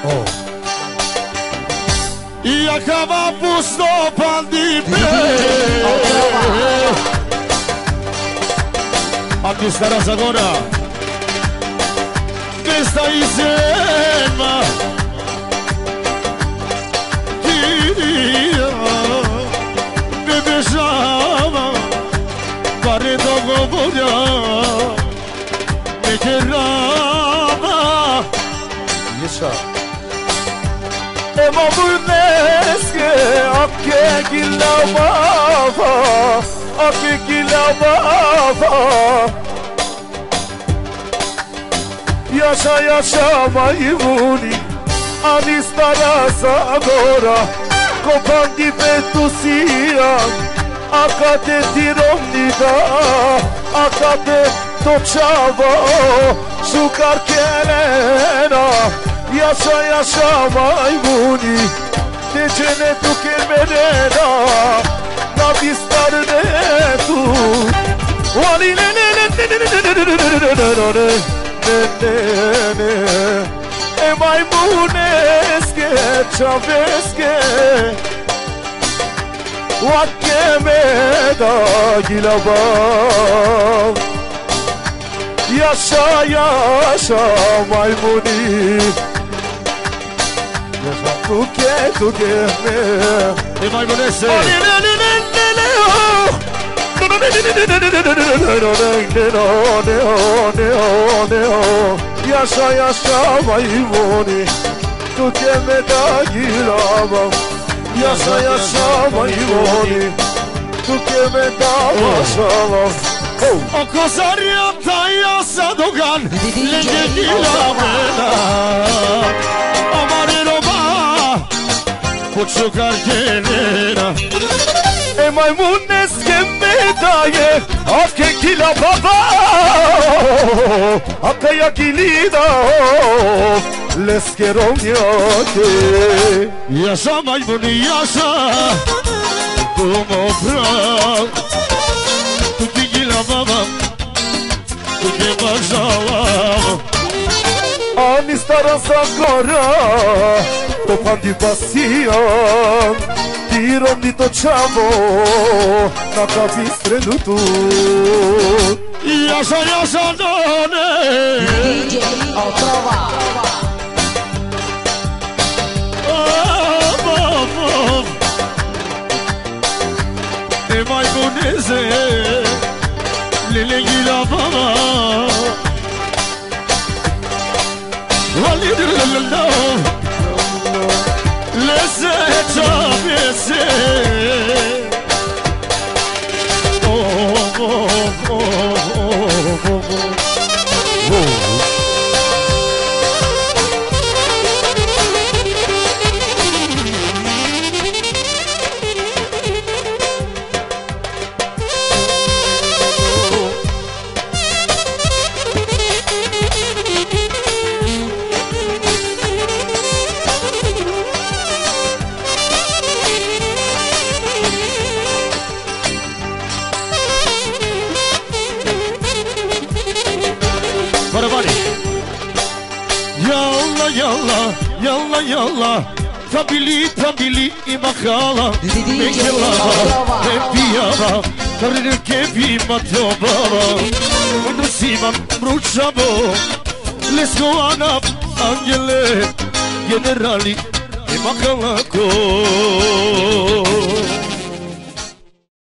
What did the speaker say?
Jaka ma pusto pandime Aqui stara Zagora Questa insieme Tia Me beijava Pare do govoria Me querava Yesha Ema buneske Akke gilla baba Akke gilla baba Yaşa yaşa maivuni Ani stara Zagora Kopandi petusia Akate tiromnida Akate točavo Šukar kelena Yaşa yaşa maivuni Tecene tu kemerena Na bistar ne tu Wali ne ne ne ne ne ne ne ne ne E majmuneske čaveske Vakke me da gilabav Yaşa yaşa maymuni Tuke me E maymunese Yaşa yaşa maymuni Tuke me da gilabav Yaşa yaşa maymuni Tuke me da maşallah O kozarjata jasa dogan Lenge gilamena Amare roba Počukar kenena E majmuneske medaje Ake gila baba Aka ja gilida Leske romjake Yaşa majmuni yaşa Dumo prav Tuti gila baba Tuti mažalam Ani stara Zagora Topandi pasijan Tirom di točamo Na kapi strenutu Yaşa yaşa done DJ Otrova E majmunese Lele gila baba Vali dilala Lese çabese Oh oh oh oh oh Yalla yalla Tabili imakala Mekelava Pepijava Karnike pima tobava Mrusimam mručavo Leskoana Angele Generali imakalako